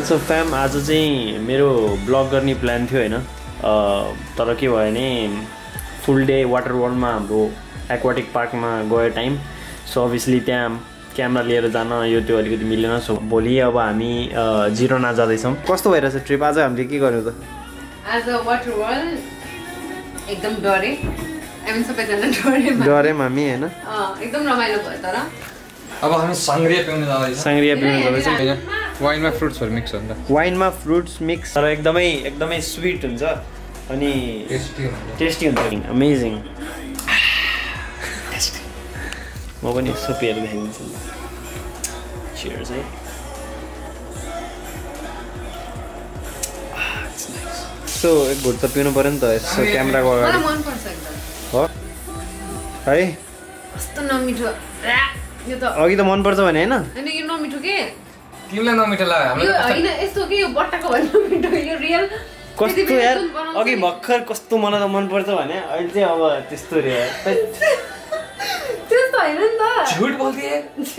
so fam आज चाहिँ मेरो ब्लग गर्ने प्लान थियो हैन तर के भयो भने फुल डे वाटर वर्ल्डमा हाम्रो एक्वाटिक पार्कमा गयो टाइम सो अभियसली त्यहाँ क्यामेरा लिएर जान यो त्यो अलिकति मिलेन सो भोलि अब हामी जिरोना जाँदैछौँ कस्तो भइरहेछ ट्रिप आज हामीले के गर्यो त आज वाटर वर्ल्ड एकदम डरे हामी सबैजना डरेम हामी हैन एकदम रमाइलो भयो तर अब हामी सांग्रिया पिउन जाँदैछौँ वाइनमा फ्रुट्सहरु मिक्स हुन्छ वाइनमा फ्रुट्स मिक्स तर एकदमै स्वीट हुन्छ अनि टेस्टी हुन्छ अमेजिङ म पनि यसो पिएर देखाइदिन्छु चियर्स है सो एक घुट त पिउनु पर्यो नि त यसो क्यामेराको अगाडि मन पर्छ एकदम हो है कस्तो नमिठो यो त अघि त मन पर्छ भने हैन अनि यो नमिठो के तिमीलाई नमिठो लाग्यो हाम्रो यो हैन यस्तो के यो बट्टाको भन्नु नमिठो यो रियल कस्तो यार अघि भर्खर कस्तो मलाई त मन पर्छ भने अहिले चाहिँ अब त्यस्तो रे त्यस्तो हैन नि त झुट बोल्दिए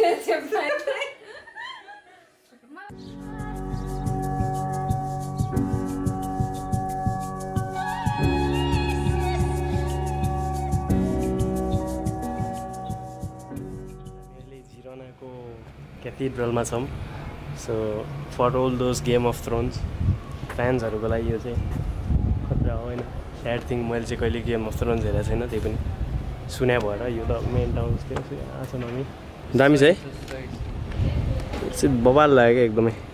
जिरोनाको क्याथेड्रलमा छौँ so for all those Game of Thrones फ्यान्सहरूको लागि यो चाहिँ खतरा हो होइन स्याड थिङ मैले चाहिँ कहिले गेम अफ थ्रोन्स हेरेको छैन त्यही पनि सुने भएर यो त मेन टाउन आएको छ हामी दामी छ है बबाल लाग्यो क्या एकदमै